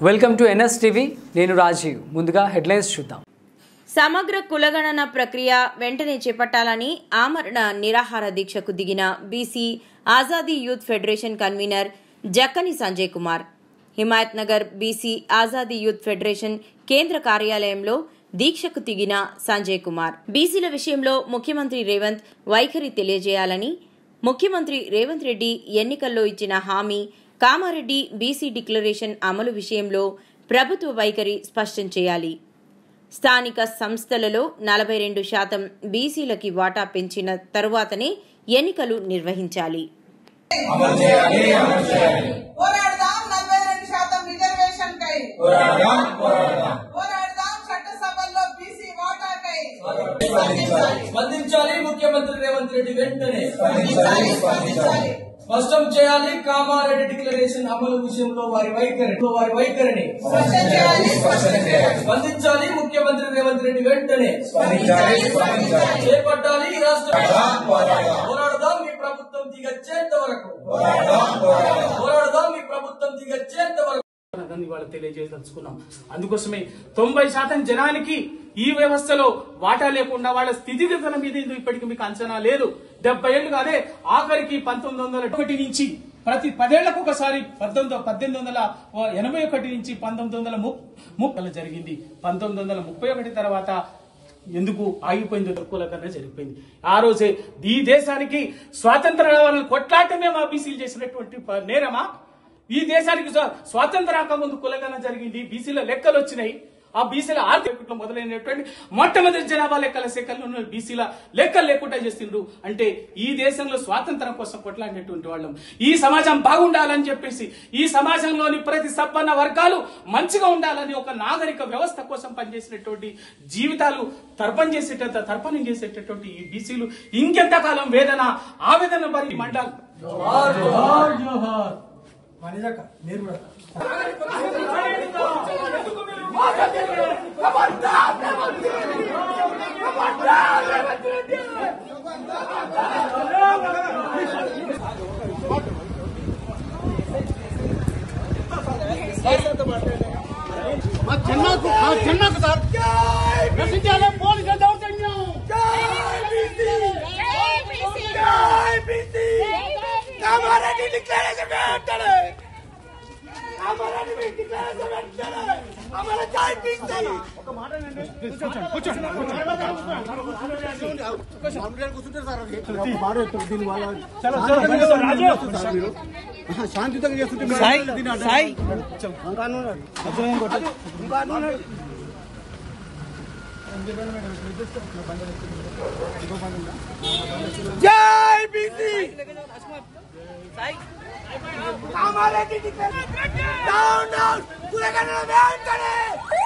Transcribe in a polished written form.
Welcome to NS TV. నేను రాజీవ్. ముందుగా headlines చూద్దాం. సమగ్ర కులగణన ప్రక్రియ వెంటనే చేపట్టాలని ఆమరణ నిరాహార దీక్షకు దిగిన BC Azadi youth federation convener Jakkani Sanjay Kumar. Himayat Nagar BC Azadi youth federation కేంద్ర కార్యాలయంలో దీక్షకు దిగిన సంజయ్ కుమార్ బీసీల విషయంలో ముఖ్యమంత్రి రేవంత్ వైఖరి తెలియజేయాలని, ముఖ్యమంత్రి రేవంత్ రెడ్డి ఎన్నికల్లో ఇచ్చిన హామీ కామారెడ్డి బీసీ డిక్లరేషన్ అమలు విషయంలో ప్రభుత్వ వైఖరి స్పష్టం చేయాలి, స్థానిక సంస్థలలో 42% బీసీలకి వాటా పెంచిన తరువాతనే ఎన్నికలు నిర్వహించాలి. స్పందించాలి ముఖ్యమంత్రి రేవంత్ రెడ్డి వెంటనే స్పష్టం చేయాలి. కామారెడ్డి డిక్లరేషన్ అమలు విషయంలో వారి వైఖరిని స్పందించాలి. ముఖ్యమంత్రి రేవంత్ రెడ్డి వెంటనే చేపట్టాలి. రాష్ట్ర పోరాడదాం మీ ప్రభుత్వం దిగచ్చేంత వరకు, పోరాడదాం మీ ప్రభుత్వం దిగచ్చేంత వరకు వాళ్ళు తెలియజేయదలుచుకున్నాం. అందుకోసమే 90% జనానికి ఈ వ్యవస్థలో వాటా లేకుండా వాళ్ళ స్థితిగతుల మీద ఇప్పటికీ మీకు అంచనా లేదు. 70 ఏళ్లుగా అదే ఆఖరికి 1901 నుంచి ప్రతి 10 ఏళ్లకు ఒకసారి 1881 నుంచి 1930 జరిగింది. 1931 తర్వాత ఎందుకు ఆగిపోయింది? కులకన్నా జరిగిపోయింది. ఆ రోజే ఈ దేశానికి స్వాతంత్ర రావాలని కొట్లాటమే మా బీసీలు చేసినటువంటి నేరమా? ఈ దేశానికి స్వాతంత్ర రాకముందు కులగణన జరిగింది, బీసీల లెక్కలు వచ్చినాయి. ఆ బీసీల ఆర్థిక మొదలైనటువంటి మొట్టమొదటి జనాభా లెక్కల సేకరణ బీసీల లెక్కలు లేకుండా చేసిండ్రు. అంటే ఈ దేశంలో స్వాతంత్రం కోసం కొట్లాడినటువంటి వాళ్ళం. ఈ సమాజం బాగుండాలని చెప్పేసి, ఈ సమాజంలోని ప్రతి సంపన్న వర్గాలు మంచిగా ఉండాలని ఒక నాగరిక వ్యవస్థ కోసం పనిచేసినటువంటి జీవితాలు తర్పణం చేసేటటువంటి ఈ బీసీలు ఇంకెంతకాలం ఆవేదన పరి మండాలి. శాంతియుతంగా చేస్తుంటే జై బీసీ కామారెడ్డి డౌన్ డౌన్ కులగణన వెంటనే